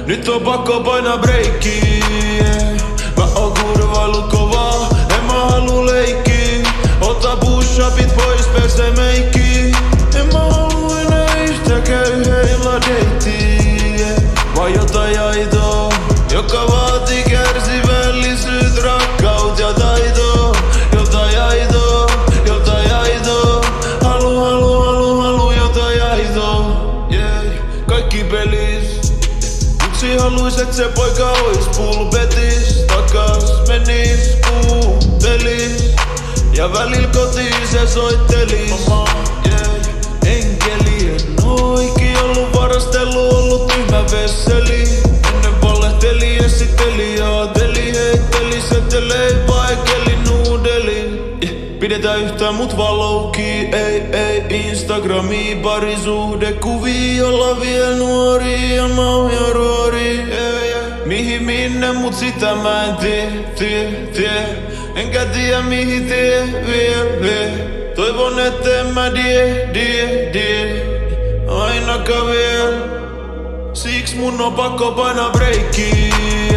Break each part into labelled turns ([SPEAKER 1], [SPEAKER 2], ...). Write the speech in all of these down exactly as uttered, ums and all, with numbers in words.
[SPEAKER 1] Nyt on pakko painaa breikkiä. Mä oon kurvailu kovaa, en mä halu leikkiä. Ota push-upit pois, pese meikkiä. En mä halu enää yhtä köyheillä deittiä. Vai jotain aitoa, joka vaatii kärsivällisyyt, rakkaut ja taitoa. Jotain aitoa, jotain aitoa. Halu, halu, halu, halu, jotain aitoa. Yeah. Kaikki pelis. Yksi haluis, et se poika ois pulpetis. Takas menis, kuuntelis. Ja välillä kotiin se soittelis. Yeah. Enkeli en oo iki ollu varastellut, ollu tyhmä vesseli. Ennen valehteli, esitteli, aateli, heitteli, settelei, vaikeli, nuudeli. Yeah. Pidetään yhtään mut valoukii, ei, ei, Instagrami, parisuhdekuvia, olla vielä nuori ja mä oon jo ruori. Yeah, yeah. Mihin minne, mut sitä mä en tie, tie, tie. Enkä tiedä mihin tie vie, vie. Toivon etten mä die, die, die. Ainakaan vielä. Siks mun on pakko painaa breikkiä.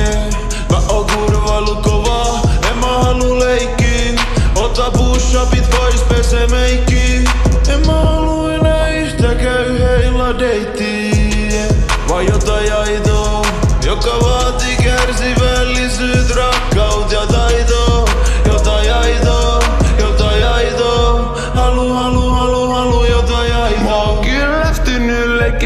[SPEAKER 1] Mä oon kurvailu kovaa, en mä halu leikkiä. Ota push-upit pois, pese meikkiä. En mä halu enää yhtä köyheillä deittiä. Vai jotain aitoa, joka vaatii kärsivällisyyt, rakkaut ja taitoa. Jotain aitoa, jotain aitoa. Halu, halu, halu, halu, jotain aitoa.
[SPEAKER 2] Mä oon kyllästynyt leikki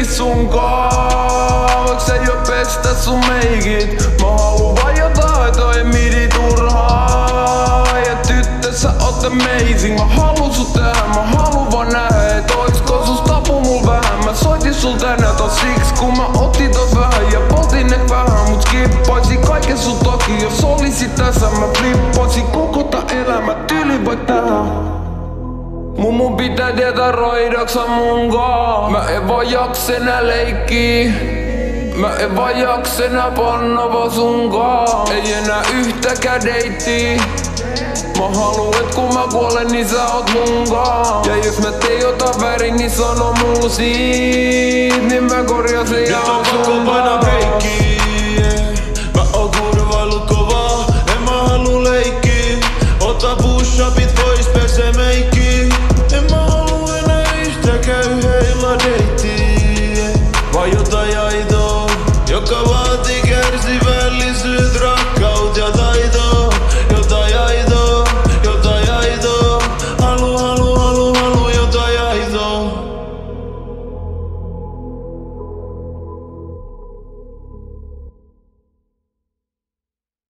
[SPEAKER 2] sunkaan, voiks sä jo pestä sun meikit? Mä haluun vaan jotain aitoa, ei midi turhaa. Ja tyttö sä oot amazing, mä haluun sut tähän, mä haluun vaan nähdä, et oisko sus tapu mul vähän. Mä soitin sul tänään tos siksi, kun mä otin tos vähän ja poltin et vähän. Mut skippaisin kaiken sun toki, jos olisit tässä mä flippaisin koko tää elämä, tyyli voit tähän. Mun mun pitää tietää roidaksa munkaan. Mä en vaan jakse enää leikkii. Mä en vaan jakse enää pannava sunkaan. Ei enää yhtäkään deittiä. Mä haluun et kun mä kuolen niin sä oot munkaan. Ja jos mä teen jotain väärin niin sano mulle siitä. Niin mä korjasin ja
[SPEAKER 1] Nyt on pakko painaa breikkiä.